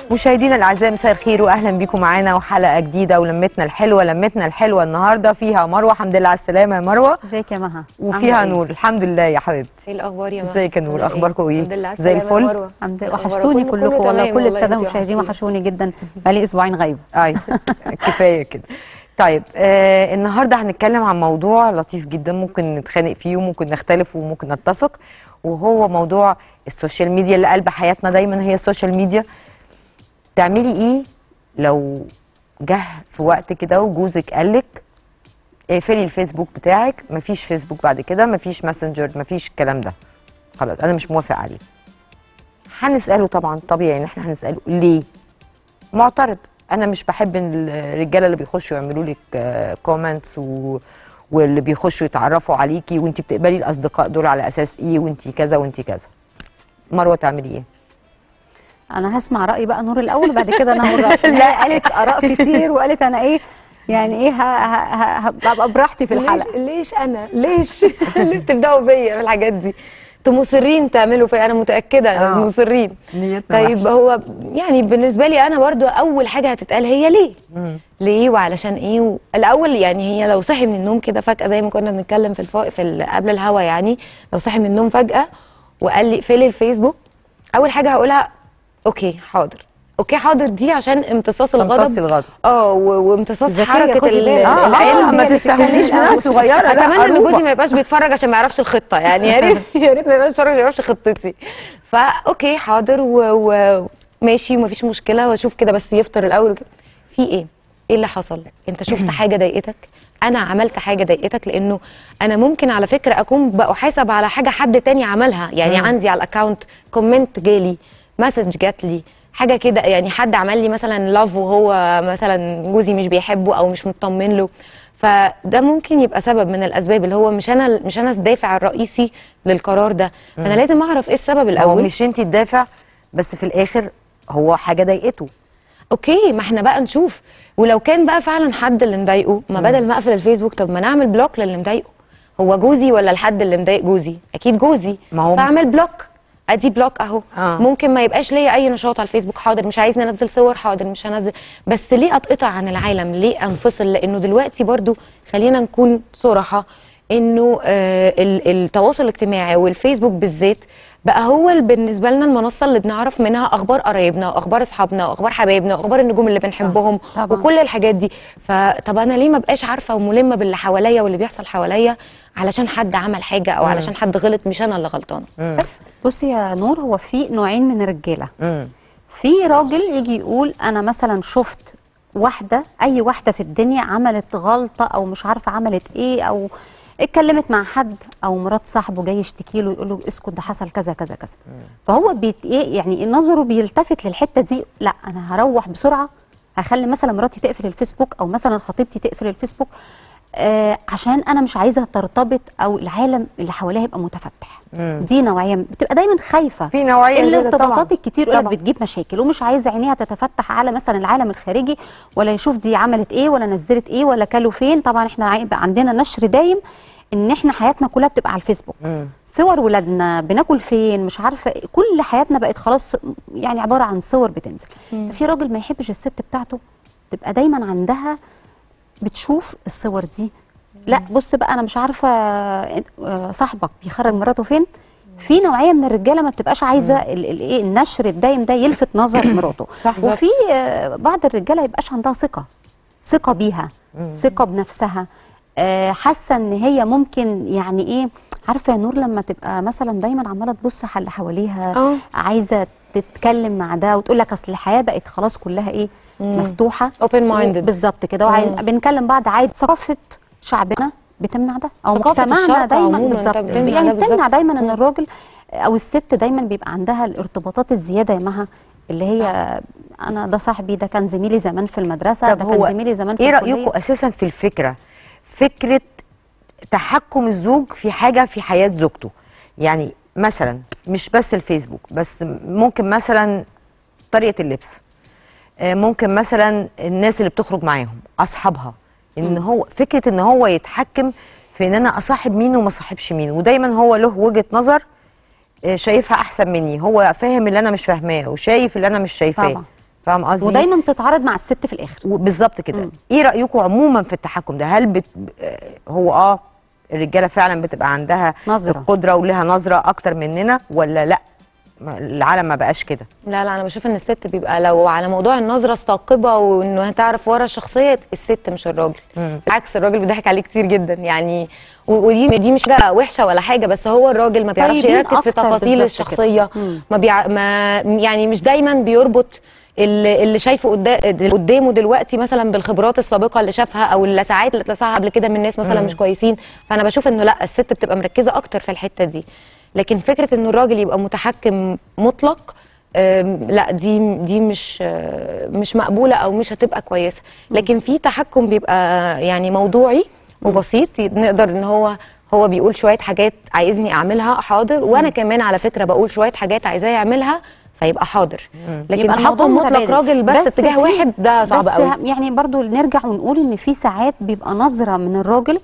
مشاهدينا الاعزاء مساء الخير واهلا بيكم معانا وحلقه جديده ولمتنا الحلوه النهارده فيها مروه. الحمد لله على السلامه يا مروه. ازيك يا مها؟ وفيها نور. الحمد لله يا حبيبتي. ايه الاخبار يا مها؟ ازيك يا نور؟ اخباركم ايه؟ الحمد لله زي الفل. الحمد لله. وحشتوني كلكم والله، كل الساده المشاهدين وحشوني جدا، بقالي اسبوعين غايبه. ايوه كفايه كده. طيب النهارده هنتكلم عن موضوع لطيف جدا، ممكن نتخانق فيه وممكن نختلف وممكن نتفق، وهو موضوع السوشيال ميديا اللي قلب حياتنا دايما هي السوشيال ميديا. تعملي ايه لو جه في وقت كده وجوزك قالك اقفلي الفيسبوك بتاعك، مفيش فيسبوك بعد كده، مفيش ماسنجر، مفيش الكلام ده، خلاص انا مش موافق عليه؟ هنساله طبعا، طبيعي ان احنا هنساله ليه معترض. انا مش بحب الرجاله اللي بيخشوا يعملوا لك كومنتس واللي بيخشوا يتعرفوا عليكي وانت بتقبلي الاصدقاء دول على اساس ايه وانت كذا وانت كذا. مروه تعملي ايه؟ انا هسمع راي بقى نور الاول، بعد كده انا هقول رايي. لا قالت اراء كتير وقالت انا ايه يعني ايه هبقى براحتي في الحلقه. ليش انا ليش اللي بتبداوا بيا في الحاجات دي؟ انتوا مصرين تعملوا فيا، انا متاكده مصرين. طيب وحشة. هو يعني بالنسبه لي انا برضو اول حاجه هتتقال هي ليه؟ ليه وعلشان ايه؟ الاول يعني هي لو صحي من النوم كده فجاه زي ما كنا بنتكلم قبل الهوا، يعني لو صحي من النوم فجاه وقال لي اقفلي الفيسبوك، اول حاجه هقولها اوكي حاضر. اوكي حاضر دي عشان امتصاص الغضب. وامتصاص حركه العين. ما تستهونيش منها صغيره. اتمنى ان جوزي ما يبقاش بيتفرج عشان ما يعرفش الخطه، يعني يا ريت ما يبقاش بيتفرج عشان ما يعرفش خطتي. فاوكي حاضر وماشي ومفيش مشكله، واشوف كده بس يفطر الاول كده. في ايه اللي حصل؟ انت شفت حاجه ضايقتك؟ انا عملت حاجه ضايقتك؟ لانه انا ممكن على فكره اكون بحاسب على حاجه حد تاني عملها، يعني عندي على الاكونت كومنت جالي، مسج جات لي، حاجه كده، يعني حد عمل لي مثلا لاف وهو مثلا جوزي مش بيحبه او مش مطمن له، فده ممكن يبقى سبب من الاسباب اللي هو مش انا الدافع الرئيسي للقرار ده. فانا لازم اعرف ايه السبب الاول. هو مش انت الدافع، بس في الاخر هو حاجه ضايقته. اوكي، ما احنا بقى نشوف. ولو كان بقى فعلا حد اللي مضايقه، ما بدل ما اقفل الفيسبوك طب ما نعمل بلوك للي مضايقه. هو جوزي ولا الحد اللي مضايق جوزي؟ اكيد جوزي، فاعمل بلوك. ادي بلوك اهو. ممكن ما يبقاش ليا اي نشاط على الفيسبوك، حاضر مش عايزني انزل صور، حاضر مش هنزل، بس ليه اتقطع عن العالم؟ ليه انفصل؟ لانه دلوقتي برضو خلينا نكون صراحه انه التواصل الاجتماعي والفيسبوك بالذات بقى هو بالنسبه لنا المنصه اللي بنعرف منها اخبار قرايبنا واخبار اصحابنا واخبار حبايبنا واخبار النجوم اللي بنحبهم وكل الحاجات دي. فطب انا ليه ما بقاش عارفه وملمه باللي حواليا واللي بيحصل حواليا علشان حد عمل حاجه او علشان حد غلط، مش انا اللي غلطانه. بس بصي يا نور، هو في نوعين من الرجاله. في راجل يجي يقول انا مثلا شفت واحده، اي واحده في الدنيا عملت غلطه او مش عارفه عملت ايه، او اتكلمت مع حد او مرات صاحبه جاي يشتكي له يقول له اسكت ده حصل كذا كذا كذا. فهو ايه يعني نظره بيلتفت للحته دي، لا انا هروح بسرعه، هخلي مثلا مراتي تقفل الفيسبوك او مثلا خطيبتي تقفل الفيسبوك عشان انا مش عايزها ترتبط او العالم اللي حواليها يبقى متفتح. دي نوعيه بتبقى دايما خايفه. في نوعيه الارتباطات الكتير يقول لك بتجيب مشاكل، ومش عايزه عينيها تتفتح على مثلا العالم الخارجي، ولا يشوف دي عملت ايه ولا نزلت ايه ولا كلوا فين. طبعا احنا عندنا نشر دايم ان احنا حياتنا كلها بتبقى على الفيسبوك. صور ولادنا بناكل فين مش عارفه، كل حياتنا بقت خلاص يعني عباره عن صور بتنزل. في راجل ما يحبش الست بتاعته تبقى دايما عندها بتشوف الصور دي. لا بص بقى انا مش عارفه صاحبك بيخرج مراته فين. في نوعيه من الرجاله ما بتبقاش عايزه الايه النشر الدايم ده يلفت نظر مراته. وفي بعض الرجاله يبقاش عندها ثقه بيها، ثقه بنفسها، حاسه ان هي ممكن يعني ايه، عارفه يا نور لما تبقى مثلا دايما عماله تبص على اللي حواليها، عايزه تتكلم مع ده وتقول لك اصل الحياه بقت خلاص كلها ايه مفتوحه، اوبن مايندد بالظبط كده، بنكلم بعض عادي. ثقافه شعبنا بتمنع ده، او مجتمعنا دايما بالظبط يعني بتمنع دايما ان الراجل او الست دايما بيبقى عندها الارتباطات الزياده معها، اللي هي انا ده صاحبي، ده كان زميلي زمان في المدرسه، ده كان زميلي زمان في الكليه. ايه رايكم اساسا في فكره تحكم الزوج في حاجه في حياه زوجته؟ يعني مثلا مش بس الفيسبوك، بس ممكن مثلا طريقه اللبس، ممكن مثلا الناس اللي بتخرج معاهم اصحابها، ان هو فكره ان هو يتحكم في ان انا اصاحب مين وما اصاحبش مين، ودايما هو له وجهه نظر شايفها احسن مني، هو فاهم اللي انا مش فاهماه وشايف اللي انا مش شايفاه. فاهم قصدي؟ ودايما تتعارض مع الست في الاخر. بالظبط كده. ايه رايكم عموما في التحكم ده؟ هل هو الرجاله فعلا بتبقى عندها نظرة القدره ولها نظره اكتر مننا، ولا لا العالم ما بقاش كده؟ لا انا بشوف ان الست بيبقى لو على موضوع النظره الثاقبه وانه هتعرف ورا الشخصيه، الست مش الراجل. بالعكس الراجل بيضحك عليه كتير جدا يعني، ودي مش حاجه وحشه ولا حاجه، بس هو الراجل ما بيعرفش يركز في تفاصيل الشخصيه. ما يعني مش دايما بيربط اللي شايفه قدامه دلوقتي مثلا بالخبرات السابقه اللي شافها او اللسعات اللي اتلسعها قبل كده من ناس مثلا مش كويسين. فانا بشوف انه لا، الست بتبقى مركزه اكتر في الحته دي. لكن فكره انه الراجل يبقى متحكم مطلق، لا دي مش مقبوله او مش هتبقى كويسه. لكن في تحكم بيبقى يعني موضوعي وبسيط، نقدر ان هو بيقول شويه حاجات عايزني اعملها، حاضر، وانا كمان على فكره بقول شويه حاجات عايزاه يعملها، فيبقى حاضر. لكن تحكم مطلق راجل بس اتجاه واحد ده صعب قوي. يعني برضو نرجع ونقول ان في ساعات بيبقى نظره من الراجل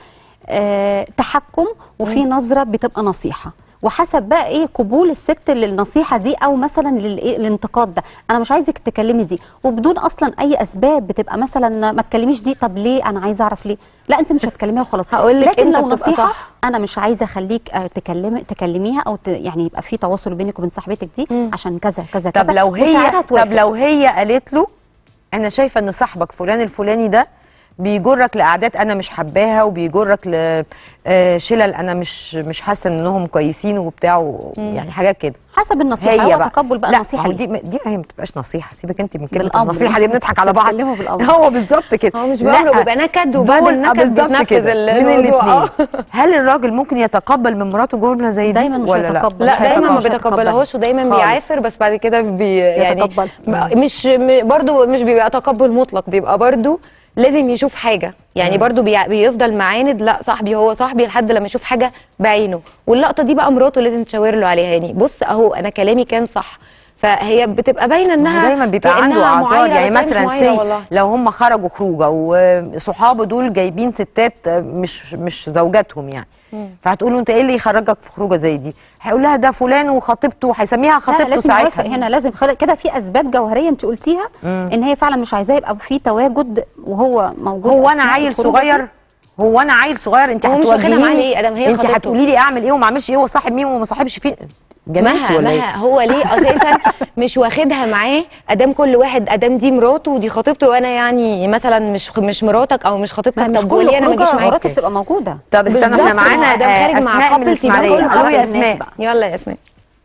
تحكم، وفي نظره بتبقى نصيحه، وحسب بقى ايه قبول الست للنصيحه دي او مثلا للانتقاد ده. انا مش عايزك تكلمي دي وبدون اصلا اي اسباب، بتبقى مثلا ما تكلميش دي، طب ليه؟ انا عايزه اعرف ليه. لا انت مش هتكلميها وخلاص. لكن لو نصيحه صح. انا مش عايزه اخليك تكلميها او يعني يبقى في تواصل بينك وبين صاحبتك دي عشان كذا كذا كذا. طب لو هي قالت له انا شايفه ان صاحبك فلان الفلاني ده بيجرك لاعداد انا مش حباها، وبيجرك لشلل انا مش حاسه انهم كويسين وبتاع، يعني حاجات كده. حسب النصيحه، هو تقبل بقى النصيحه دي هي ما بتبقاش نصيحه. سيبك انت من كلمه النصيحه دي، بنضحك على بعض. هو بالظبط كده، هو مش بيقول بيبقى نكد وبعد النكد بيتنفذ الموضوع. هل الراجل ممكن يتقبل من مراته جمله زي دي؟ دايما مش ولا هيتقبل. لا دايما ما بيتقبلهاش، ودايما بيعافر، بس بعد كده يعني مش برضو مش بيبقى تقبل مطلق، بيبقى برضو لازم يشوف حاجه يعني. برضو بيفضل معاند، لا صاحبي هو صاحبي لحد لما يشوف حاجه بعينه. واللقطه دي بقى مراته لازم تشاور له عليها، يعني بص اهو انا كلامي كان صح. فهي بتبقى باينه انها دايما بيبقى عنده اعذار. يعني مثلا لو هم خرجوا خروجه وصحابه دول جايبين ستات مش زوجاتهم يعني، فهتقول له انت ايه اللي يخرجك في خروجه زي دي؟ هيقول لها ده فلان وخطيبته، هيسميها خطيبته ساعتها. هنا لازم كده في اسباب جوهريه انت قلتيها، ان هي فعلا مش عايزاه يبقى في تواجد وهو موجود. هو انا عيل صغير، انت هتوجهيني انت هتقولي لي اعمل ايه وما اعملش ايه وصاحب مين وما صاحبش فين؟ جننتي ولا ايه؟ هو ليه اساسا مش واخدها معاه؟ ادام كل واحد ادام دي مراته ودي خطيبته، وانا يعني مثلا مش مراتك او مش خطيبتك، طب وليه انا ما اجيش معاك؟ مراته بتبقى موجوده. طب استنى، احنا معانا اسماء من الاسماعيليه. الو يا اسماء. يلا يا اسماء.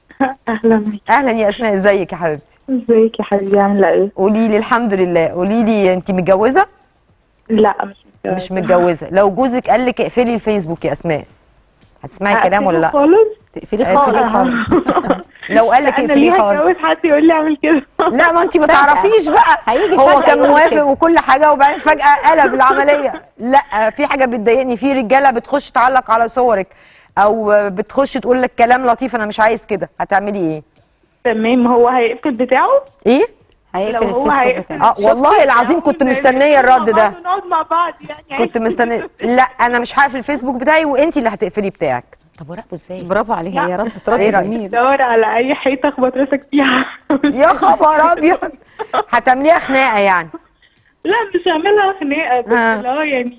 اهلا يا اسماء، ازيك يا حبيبتي؟ ازيك يا حبيبي، عامله ايه؟ قولي لي. الحمد لله. قولي لي، انت متجوزه؟ لا مش متجوزه. لو جوزك قال لك اقفلي الفيسبوك يا اسماء، هتسمعي الكلام ولا لا؟ خالص. تقفلي خالص. لو قال لك اقفلي خالص. انا ليه هتجوز حد يقول لي اعمل كده؟ لا ما انت ما تعرفيش بقى. هو كان موافق وكل حاجه، وبعدين فجاه قلب العمليه. لا، في حاجه بتضايقني، في رجاله بتخش تعلق على صورك او بتخش تقول لك كلام لطيف، انا مش عايز كده. هتعملي ايه؟ تمام. هو هيقفل بتاعه؟ ايه؟ هيقفل الفيسبوك بتاعه. والله العظيم كنت مستنيه الرد ده. نقعد مع بعض يعني. كنت مستنيه. لا انا مش هقفل الفيسبوك بتاعي، وانت اللي هتقفلي بتاعك. طب وراقبه ازاي؟ برافو عليها، هي ردت رد جميل. دور على اي حيطه اخبط راسك فيها. يا خبر ابيض. هتعمليها خناقه يعني؟ لا مش هعملها خناقه، بس لا يعني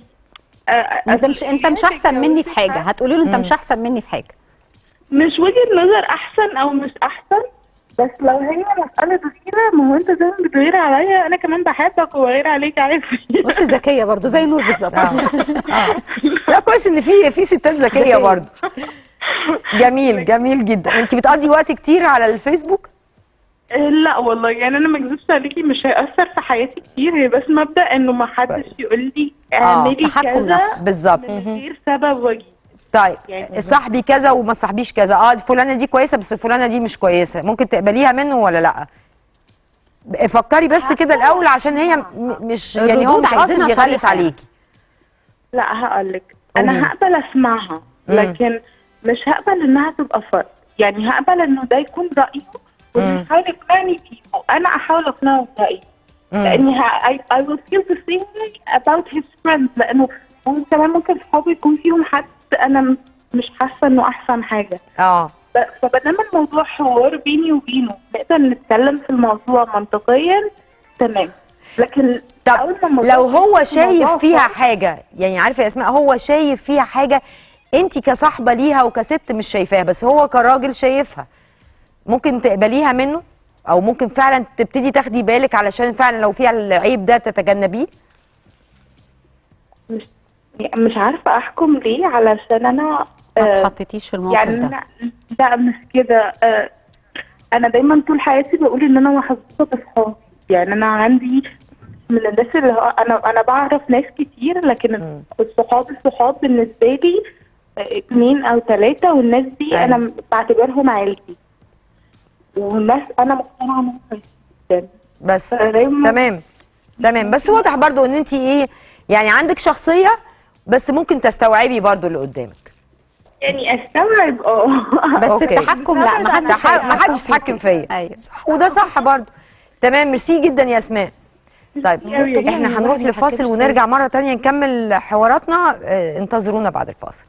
انت مش احسن مني في حاجه. هتقولي له انت مش احسن مني في حاجه. مش وجهه نظر احسن او مش احسن، بس لو هي مساله غيره، ما هو انت زي ما بتغير عليا انا كمان بحبك وبغير عليك عادي. بصي ذكيه برضو زي نور بالظبط. لا كويس ان في ستات ذكيه برضو. جميل جدا. انت بتقضي وقت كتير على الفيسبوك؟ لا والله، يعني انا ما اكذبش عليكي، مش هيأثر في حياتي كتير. هي بس مبدأ انه ما حدش يقول لي اعملي كذا بالظبط من غير سبب وجيه. طيب يعني صاحبي كذا وما صاحبيش كذا. فلانه دي كويسه بس فلانه دي مش كويسه، ممكن تقبليها منه ولا لا؟ فكري بس كده الاول، عشان هي مش يعني هو مش قاصد يغلس عليكي. لا هقولك، انا هقبل اسمعها، لكن مش هقبل انها تبقى فرض. يعني هقبل انه ده يكون رايه ويحاول يقنعني فيه، وانا احاول اقنعه برأيي، لاني I will feel the same way about his friends. لانه كمان ممكن صحابي يكون فيهم حد انا مش حاسه انه احسن حاجه. فبدام الموضوع حوار بيني وبينه، نقدر نتكلم في الموضوع منطقيا، تمام. لكن طب لو هو شايف فيها حاجه، يعني عارفه يا اسماء، هو شايف فيها حاجه انت كصاحبه ليها وكست مش شايفاها، بس هو كراجل شايفها، ممكن تقبليها منه؟ او ممكن فعلا تبتدي تاخدي بالك علشان فعلا لو فيها العيب ده تتجنبيه؟ مش عارفه احكم ليه، علشان انا ما اتحطيتيش في الموقف يعني ده. لا مش كده. انا دايما طول حياتي بقول ان انا محظوظه بصحابي. يعني انا عندي من الناس اللي انا بعرف ناس كتير، لكن الصحاب بالنسبه لي 2 أو 3، والناس دي انا بعتبرهم عيلتي، والناس انا مقتنعه انهم جدا. بس تمام بس واضح برضو ان انت ايه، يعني عندك شخصيه بس ممكن تستوعبي برضو اللي قدامك. يعني استوعب بس التحكم لا، ما حدش يتحكم فيا. ايوه صح، وده صح برضو. تمام، ميرسي جدا يا اسماء. طيب احنا هنروح لفاصل ونرجع مره ثانيه نكمل حواراتنا. انتظرونا بعد الفاصل.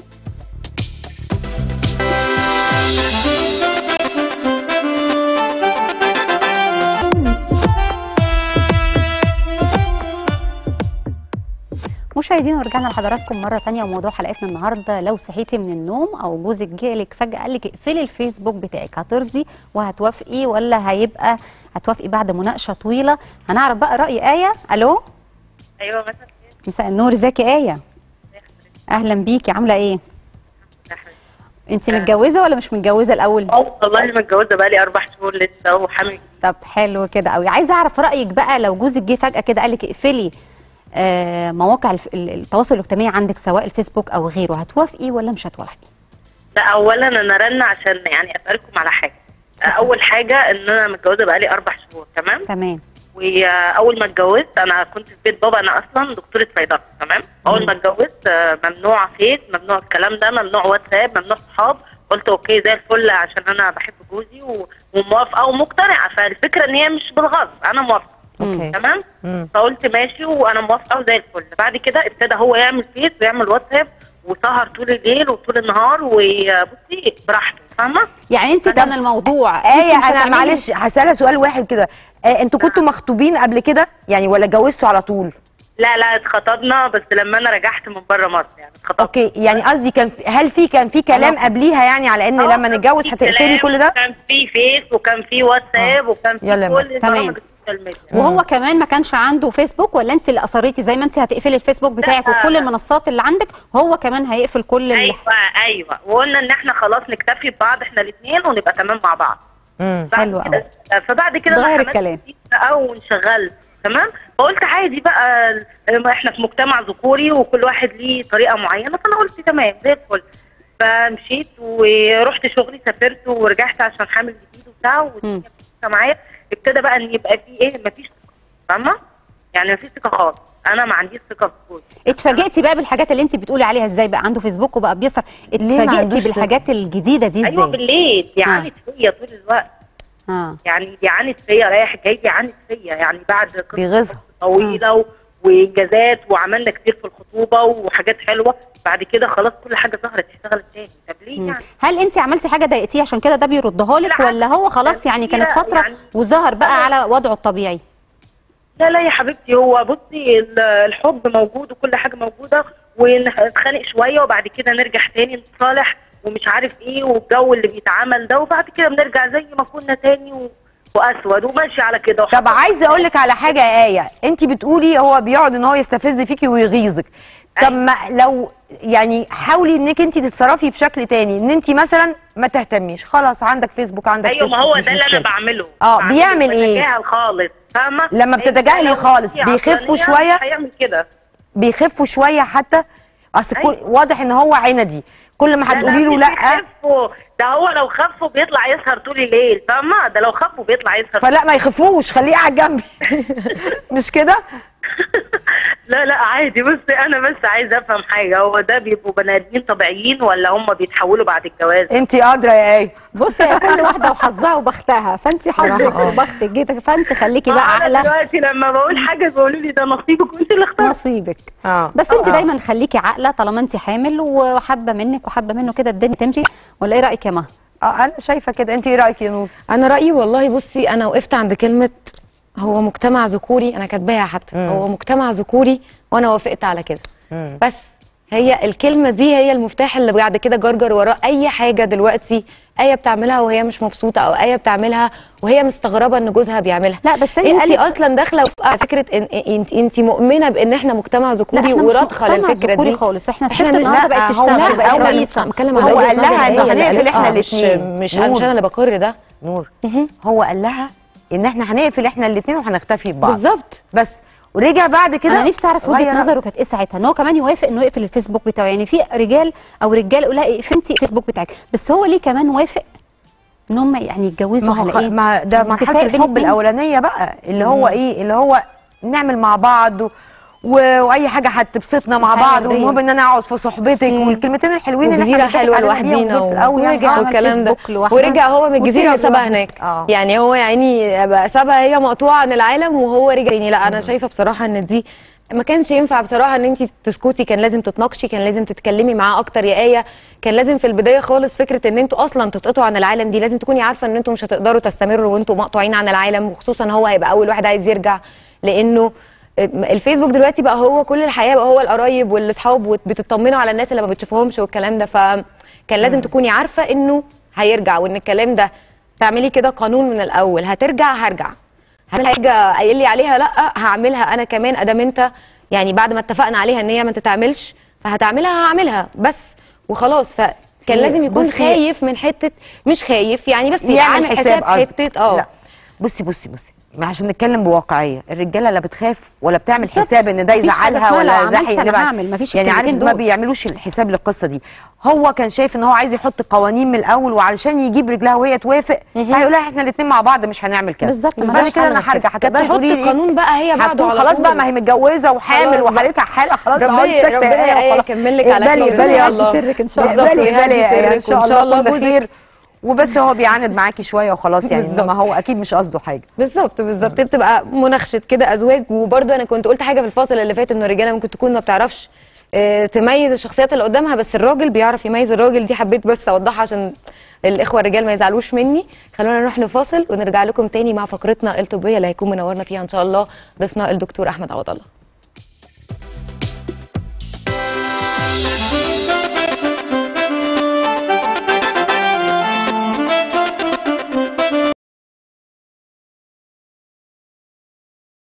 مشاهدينا، ورجعنا لحضراتكم مره ثانيه، وموضوع حلقتنا النهارده: لو صحيتي من النوم او جوزك جالك فجاه قال لك اقفلي الفيسبوك بتاعك، هترضي وهتوافقي ولا هيبقى هتوافقي بعد مناقشه طويله؟ هنعرف بقى راي ايه. الو. ايوه مساء النور، ازيك يا ايه؟ اهلا بيكي، عامله ايه؟ انت متجوزه ولا مش متجوزه الاول؟ والله متجوزه بقالي 4 شهور لسه وحامل. طب حلو كده قوي. عايزه اعرف رايك بقى، لو جوزك جه فجاه كده قال لك اقفلي مواقع التواصل الاجتماعي عندك سواء الفيسبوك او غيره، هتوافقي ولا مش هتوافقي؟ لا، اولا انا رن عشان يعني اسالكم على حاجه. اول حاجه ان انا متجوزه بقالي 4 شهور. تمام. واول ما اتجوزت انا كنت في بيت بابا، انا اصلا دكتوره صيدله. تمام. اول ما اتجوزت ممنوع فيس، ممنوع الكلام ده، ممنوع واتساب، ممنوع صحاب. قلت اوكي زي الفل عشان انا بحب جوزي وموافقه ومقتنعه، فالفكره ان هي مش بالغصب، انا موافقه. تمام. فقلت ماشي وانا موافقه وزي الفل. بعد كده ابتدى هو يعمل فيس ويعمل واتساب وسهر طول الليل وطول النهار، وبصي براحته، فاهمه؟ يعني انت كان الموضوع انا معلش هسألها سؤال واحد كده. انتوا كنتوا مخطوبين قبل كده يعني ولا اتجوزتوا على طول؟ لا اتخطبنا، بس لما انا رجعت من بره مصر يعني اتخطبنا. اوكي، يعني قصدي كان في كلام قبليها يعني على ان لما نتجوز هتقفلي كل ده؟ كان في فيس وكان في واتساب وكان في كل تمام. وهو كمان ما كانش عنده فيسبوك، ولا انت اللي اصريتي زي ما انت هتقفلي الفيسبوك بتاعك وكل المنصات اللي عندك، هو كمان هيقفل كل ايوه وقلنا ان احنا خلاص نكتفي ببعض احنا الاثنين ونبقى تمام مع بعض. حلو قوي. فبعد كده غير الكلام او انشغلت. تمام. فقلت عادي بقى، احنا في مجتمع ذكوري وكل واحد ليه طريقه معينه، فانا قلت تمام زي الفل. فمشيت ورحت شغلي، سافرت ورجعت عشان حامل جديد وبتاع، والدنيا معايا. ابتدى بقى ان يبقى في ايه، مفيش ثقه، فاهمه؟ يعني مفيش ثقه خالص، انا ما عنديش ثقه في جوزي. اتفاجئتي بقى بالحاجات اللي انت بتقولي عليها ازاي بقى عنده فيسبوك وبقى بيسهر؟ اتفاجئتي بالحاجات الجديده دي ازاي؟ ايوه بالليل بيعاند فيا طول الوقت. يعني بيعاند فيا رايح جاي، بيعاند فيا يعني بعد قصه طويله وانجازات وعملنا كتير في الخطوبه وحاجات حلوه، بعد كده خلاص كل حاجه ظهرت اشتغلت تاني. طب ليه يعني؟ هل انت عملتي حاجه ضايقتيه عشان كده ده بيردها لك، ولا هو خلاص يعني كانت فتره يعني وظهر بقى على وضعه الطبيعي؟ لا يا حبيبتي، هو بصي الحب موجود وكل حاجه موجوده، ونتخانق شويه وبعد كده نرجع تاني نتصالح ومش عارف ايه، والجو اللي بيتعمل ده، وبعد كده بنرجع زي ما كنا تاني واسود وماشي على كده. طب عايزه اقول لك على حاجه يا ايه، انت بتقولي هو بيقعد ان هو يستفز فيكي ويغيظك. طب ما لو يعني حاولي انك انت تتصرفي بشكل تاني، ان انت مثلا ما تهتميش، خلاص عندك فيسبوك عندك ايوه فيسبوك، ما هو ده اللي انا بعمله. بيعمل ايه؟ بتجاهل خالص، فاهمه؟ لما بتتجاهلي خالص بيخفوا شويه، هيعمل كده بيخفوا شويه حتى. اصل واضح ان هو عندي، كل ما هتقولي له لا ده هو لو خفوا بيطلع يسهر طول الليل، فاهمه؟ ده لو خفوا بيطلع يسهر. فلا ما يخفوش، خليه قاعد جنبي. مش كده؟ لا عادي. بصي انا بس عايزه افهم حاجه، هو ده بيبقوا بني ادمين طبيعيين ولا هم بيتحولوا بعد الجواز؟ انت ادرى يا ايه. بصي يا كل واحده وحظها وبختها، فانت حظك وبختك جيتك، فانت خليكي بقى عاقله. دلوقتي لما بقول حاجه بيقولوا لي ده نصيبك وانت اللي اخترتي. نصيبك. بس انت دايما خليكي عاقله طالما انت حامل وحابه منك وحابه منه كده الدنيا تمشي، ولا ايه رايك يا مها؟ انا شايفه كده، انت ايه رايك يا نور؟ انا رايي والله بصي، انا وقفت عند كلمه هو مجتمع ذكوري، انا كاتباها حتى، هو مجتمع ذكوري وانا وافقت على كده. بس هي الكلمه دي هي المفتاح اللي بعد كده جرجر وراه اي حاجه دلوقتي ايه بتعملها وهي مش مبسوطه، او ايه بتعملها وهي مستغربه ان جوزها بيعملها. لا بس هي انت اصلا داخله على فكره انت مؤمنه بان احنا مجتمع ذكوري ورادخه للفكره دي خالص. احنا الست النهارده بقت تشتغل وبقت رئيسه. هو قال لها ان هنقفل احنا الاثنين، مش انا اللي بقر ده. نور هو قال لها ان احنا هنقفل احنا الاثنين وهنختفي ببعض بالظبط. بس ورجع بعد كده. انا نفسي اعرف وجهه نظره كانت ايه ساعتها، ان هو كمان يوافق انه يقفل الفيسبوك بتاعه. يعني في رجال او رجاله يقول لها اقفلي الفيسبوك بتاعك، بس هو ليه كمان وافق ان هم يعني يتجوزوا على ايه؟ ما ده مرحله الحب الاولانيه بقى، اللي هو ايه، اللي هو نعمل مع بعض واي حاجه هتبسطنا مع بعض، والمهم ان انا اقعد في صحبتك والكلمتين الحلوين اللي احنا حلوه لوحدينا والكلام ده. ورجع هو من الجزيره وسابها هناك. يعني هو يعني سابها هي مقطوعه عن العالم وهو رجع. يعني لا انا شايفه بصراحه ان دي ما كانش ينفع بصراحه ان انت تسكتي، كان لازم تتناقشي، كان لازم تتكلمي معاه اكتر يا ايه. كان لازم في البدايه خالص فكره ان انتوا اصلا تتقطعوا عن العالم دي لازم تكوني عارفه ان انتوا مش هتقدروا تستمروا وانتوا مقطوعين عن العالم، وخصوصا هو هيبقى اول واحد عايز يرجع، لانه الفيسبوك دلوقتي بقى هو كل الحياه، بقى هو القرايب والاصحاب وبتطمنوا على الناس اللي ما بتشوفوهمش والكلام ده. فكان لازم تكوني عارفه انه هيرجع، وان الكلام ده تعملي كده قانون من الاول، هرجع هعمل حاجه قايل لي عليها لا هعملها انا كمان، ادام انت يعني بعد ما اتفقنا عليها ان هي ما تتعملش فهتعملها هعملها بس وخلاص. فكان لازم يكون خايف من حته، مش خايف يعني، بس يعمل حساب حته لا بصي عشان نتكلم بواقعيه، الرجاله لا بتخاف ولا بتعمل حساب ان ده يزعلها ولا ده هيقلبها. يعني عارف ما بيعملوش الحساب للقصه دي. هو كان شايف ان هو عايز يحط قوانين من الاول، وعلشان يجيب رجلها وهي توافق فهيقول لها احنا الاثنين مع بعض مش هنعمل كده بالظبط. بعد كده انا هرجع، هتقدري تقولي لي قانون بقى هي بعده على خلاص بقى، ما هي متجوزه وحامل وحالتها حاله خلاص، ربنا يكمل لك على خير. اقبلي سرك ان شاء الله، اقبلي ان شاء الله كل خير. وبس هو بيعاند معاكي شويه وخلاص يعني، انما هو اكيد مش قصده حاجه. بالظبط بتبقى مناقشه كده ازواج. وبرده انا كنت قلت حاجه في الفاصل اللي فات، انه الرجاله ممكن تكون ما بتعرفش تميز الشخصيات اللي قدامها، بس الراجل بيعرف يميز الراجل. دي حبيت بس اوضحها عشان الاخوه الرجال ما يزعلوش مني. خلونا نروح لفاصل ونرجع لكم تاني مع فقرتنا الطبيه اللي هيكون منورنا فيها ان شاء الله ضيفنا الدكتور احمد عوض الله.